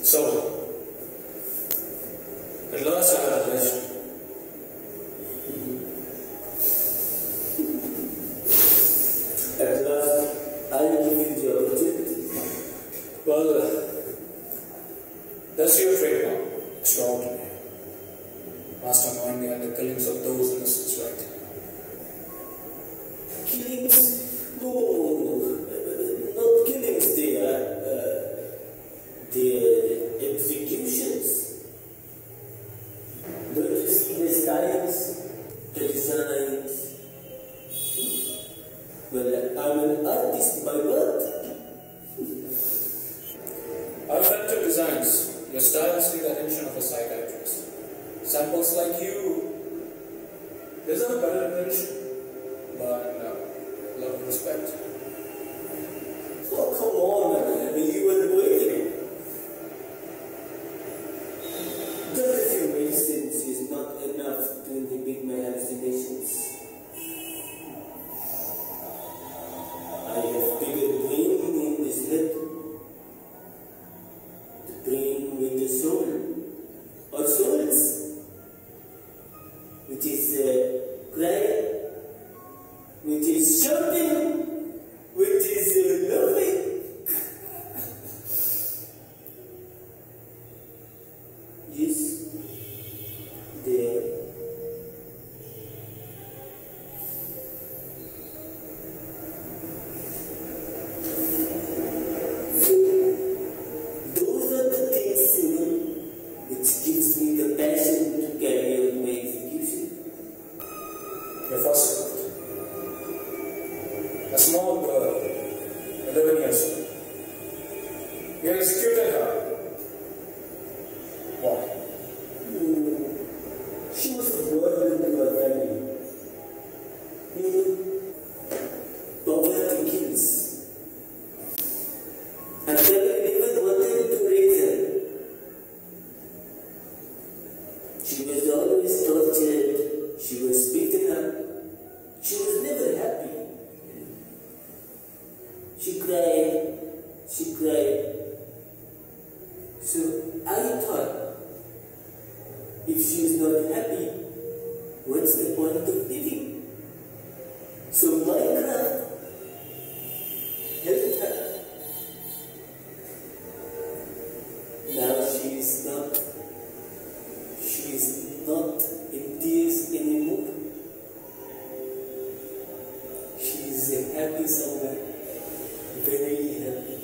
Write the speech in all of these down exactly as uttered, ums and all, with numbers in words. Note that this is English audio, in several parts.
So, at last I had a lesson. At last, I give you the opportunity. Well, uh, that's your trademark. Extraordinary. Mastermind behind the killings of those innocents, right? Killings? No, not killings, they are, uh, they are executions. Don't you see the styles, the designs? Well, I'm an artist by birth. I've read your designs. Your styles need the attention of a psychiatrist. Samples like you deserve better attention, but no, love and respect. Oh, come on, man. You were waiting. The few medicines is not enough to inhibit my hallucinations. I have bigger brain in this head. The brain with the soul, or souls, which is uh, crying, which is shouting, which is uh, loving. Yes, there. Those are the things, you know, which gives me the passion to carry out my execution. Your first gift. A small girl, eleven years old. You executed her. Why? Hmm. She was a burden to her family. You know, poverty kills. Her family never wanted to raise her. She was always tortured. She was beaten up. She was never happy. She cried. She cried. So I thought, if she is not happy, what's the point of living? So my craft helped her. Now she is not, she is not in tears anymore. She is happy somewhere, very happy.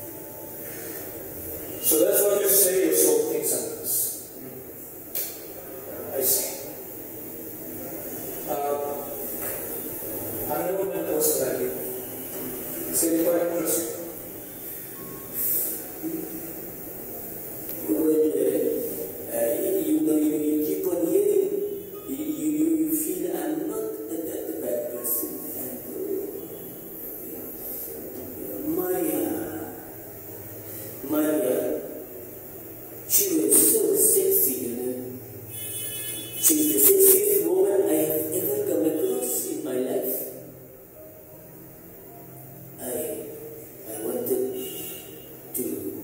So that's what you say your soul thinks and does. I see. Uh, I've never met a person like you. Say it quite interesting. Well, uh, uh, you know, you, you keep on hearing, you, you, you feel I'm not a, a, a bad person. And, uh, Maria, Maria, she was so sexy, you know. She's the sexiest woman I have ever come across in my life. I, I wanted to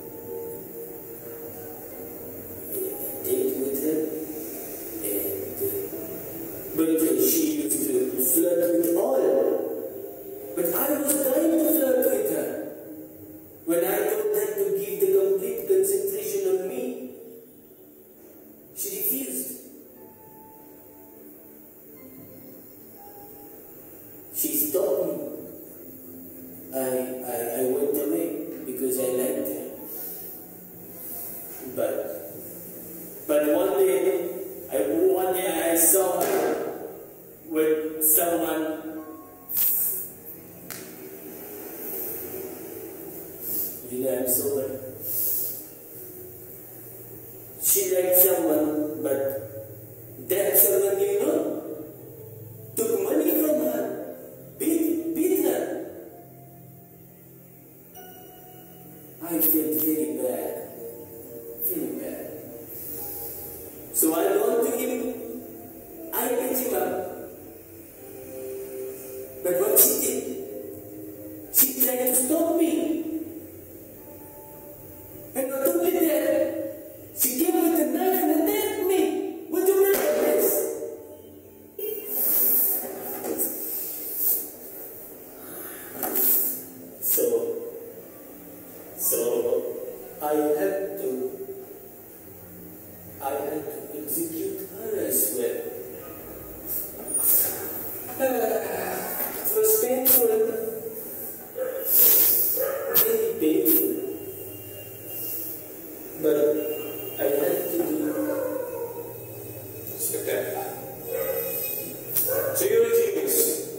date with her, and uh, but uh, she used to flirt with all. But I was trying to flirt with her. When I told her to give the complete concentration on me, she refused. She stopped me. I, I, I went away because I liked her. But But one day, I, one day I saw her with someone. You know, I'm sober. She liked someone, but that someone, you know, took money from her, beat, beat her. I felt very bad, very bad. So I gone to him, I picked him up. But what she did, she tried to stop me. And not only that, It was painful. Very painful. But I had to do Spectacular. So you're a genius.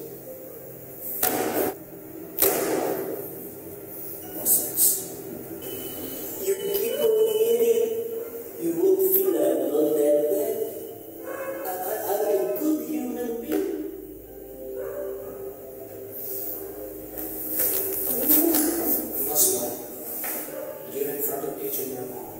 Nonsense. You keep on hearing, you won't feel I'm not that bad. I, I, I'm a good human being. You must know. You're in front of each and every one.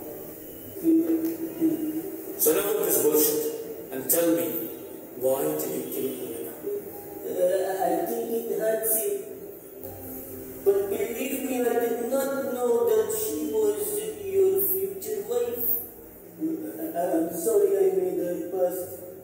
So enough of this bullshit and tell me, why did you kill Elena? Uh, I think it hurts you. But believe me, I did not know that she was your future wife. I'm sorry I made her pass.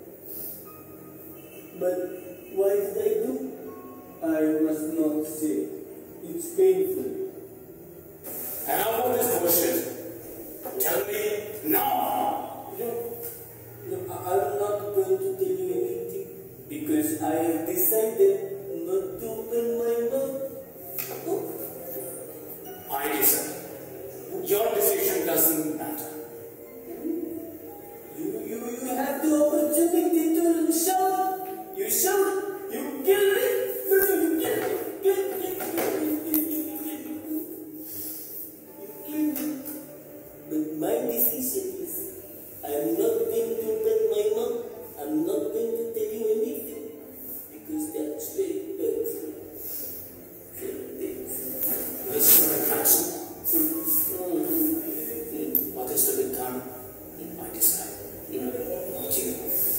But why did I do? I must not say. It's painful. Enough of this bullshit. Tell me now. No, no, I'm not going to tell you anything because I have decided not to open my mouth. Oh. I decide. Your decision doesn't matter. You, you, you have the opportunity to shout. You shout. You kill me. No, you kill me. Kill me. You kill me. But my decision is I'm not going to open my mouth. I'm not going to tell you anything because that's very painful. Listen and listen. What is to become, I decide. Not you.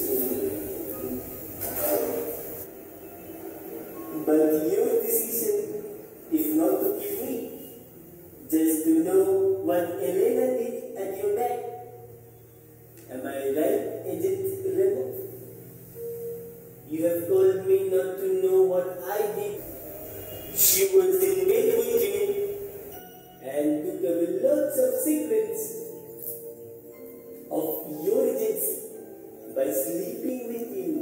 But your decision is not to kill me, just to know what Elena did at your back. Am I right, Agent Remo? You have told me not to know what I did. She was in bed with you and took away lots of secrets of your agency by sleeping with you.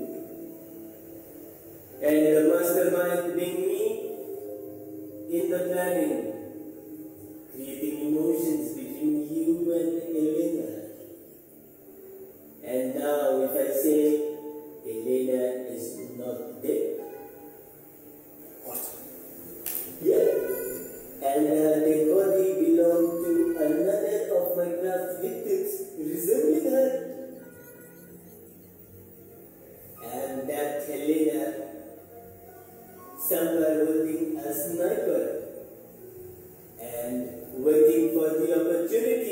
And the mastermind being me in the planning, creating emotions between you and Elena. And now if I say Elena is not dead. What? Yeah. And uh, the body belonged to another of my craft victims resembling her. And that Helena somewhere holding a sniper and waiting for the opportunity